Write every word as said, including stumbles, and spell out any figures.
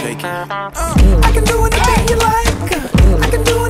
shake it. Uh, I can do anything you like. I can do